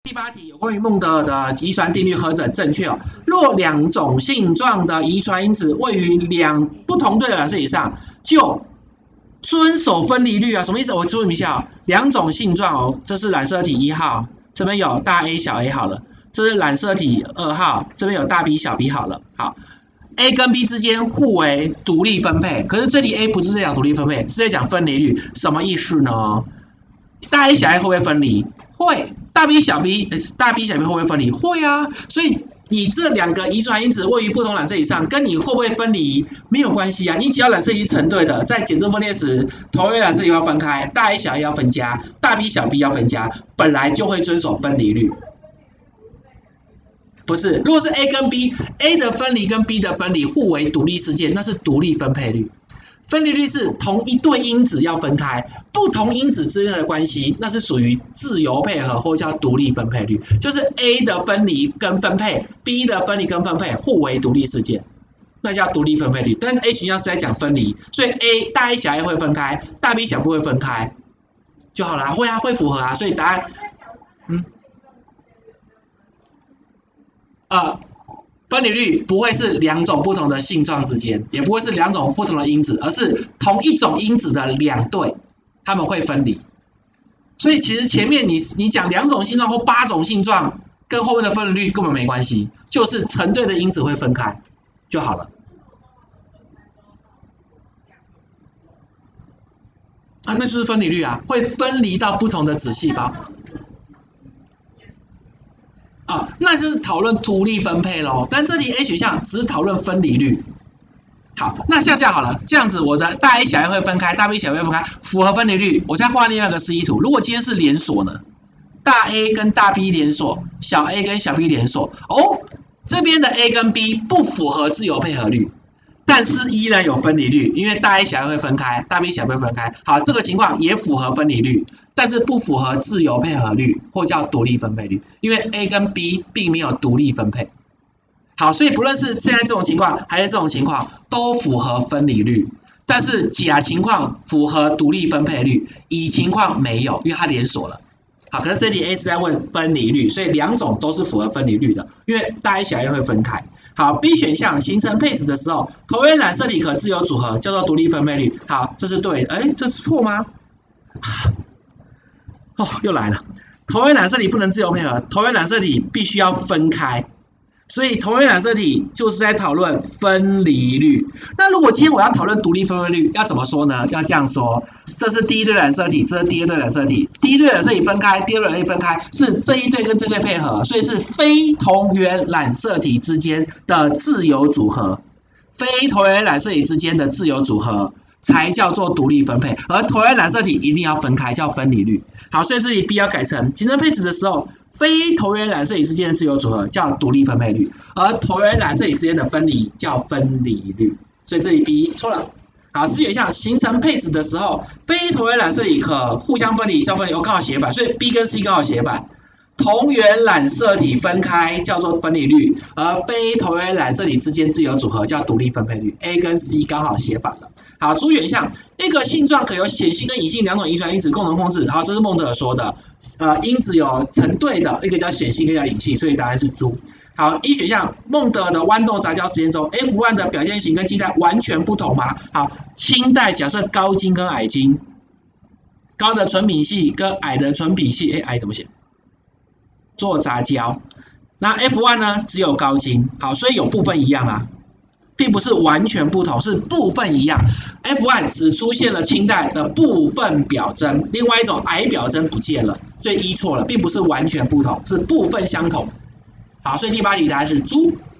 第8题有关于孟德尔的遗传定律何者正确哦？若两种性状的遗传因子位于不同对的染色体上，就遵守分离律啊？什么意思？我说明一下哦，两种性状哦，这是染色体1号，这边有大 A 小 a 好了，这是染色体2号，这边有大 B 小 b 好了，好。A 跟 B 之间互为独立分配，可是这里 A 不是在讲独立分配，是在讲分离律，什么意思呢？大 A 小 a 会不会分离？会。大 B 小 b 会不会分离？会啊。所以你这两个遗传因子位于不同染色体上，跟你会不会分离没有关系啊。你只要染色体成对的，在减重分裂时，同位染色体要分开，大 A 小 a 要分家，大 B 小 b 要分家，本来就会遵守分离律。不是，如果是 A 跟 B，A 的分离跟 B 的分离互为独立事件，那是独立分配律。分离律是同一对因子要分开，不同因子之间的关系，那是属于自由配合或叫独立分配律。就是 A 的分离跟分配 ，B 的分离跟分配互为独立事件，那叫独立分配律。但是 A 群要是在讲分离，所以大 A 小 a 会分开，大 B 小 b 会分开就好了，会啊，会符合啊，所以答案，分离律不会是两种不同的性状之间，也不会是两种不同的因子，而是同一种因子的两对，它们会分离。所以其实前面你讲两种性状或8种性状，跟后面的分离律根本没关系，就是成对的因子会分开就好了。啊，那就是分离律啊，会分离到不同的子细胞。那就是讨论独立分配咯，但这题 A 选项只是讨论分离律。好，那像这样好了，这样子我的大 A 小 a 会分开，大 B 小 b 会分开，符合分离律。我再画另外一个示意图，如果今天是连锁呢？大 A 跟大 B 连锁，小 a 跟小 b 连锁，这边的 A 跟 B 不符合自由配合律，但是依然有分离律，因为大 A 小 a 会分开，大 B 小 b 会分开。好，这个情况也符合分离律，但是不符合自由配合律，或叫独立分配律，因为 A 跟 B 并没有独立分配。好，所以不论是现在这种情况还是这种情况，都符合分离律，但是甲情况符合独立分配律，乙情况没有，因为它连锁了。好，可是这里 A 是在问分离律，所以两种都是符合分离律的，因为大 A 小 a 会分开。好 ，B 选项形成配子的时候，同源染色体可自由组合，叫做独立分配律。好，这是对的，这错吗？又来了，同源染色体不能自由配合，同源染色体必须要分开。所以同源染色体就是在讨论分离律。那如果今天我要讨论独立分配律，要怎么说呢？要这样说：这是第一对染色体，这是第二对染色体。第一对染色体分开，第二对染色体分开，是这一对跟这对配合，所以是非同源染色体之间的自由组合。非同源染色体之间的自由组合才叫做独立分配，而同源染色体一定要分开，叫分离律。好，所以这里 B 要改成形成配子的时候。非同源染色体之间的自由组合叫独立分配律，而同源染色体之间的分离叫分离律，所以这里 B 错了。好，4选项形成配子的时候，非同源染色体可互相分离叫分离，刚好写反，所以 B 跟 C 刚好写反。同源染色体分开叫做分离律，而非同源染色体之间自由组合叫独立分配律。A 跟 C 刚好写反了。好，主选项一个性状可由显性跟隐性两种遗传因子共同控制。好，这是孟德尔说的。因子有成对的，一个叫显性，一个叫隐性，所以答案是猪。好，1选项孟德尔的豌豆杂交实验中 ，F1 的表现型跟基带完全不同吗？好，氢带假设高晶跟矮晶，高的纯品系跟矮的纯品系，矮怎么写？做杂交。那 F1 呢只有高晶，好，所以有部分一样啊。并不是完全不同，是部分一样。F1 只出现了氢带的部分表征，另外一种矮表征不见了，所以错了，并不是完全不同，是部分相同。好，所以第8题答案是猪。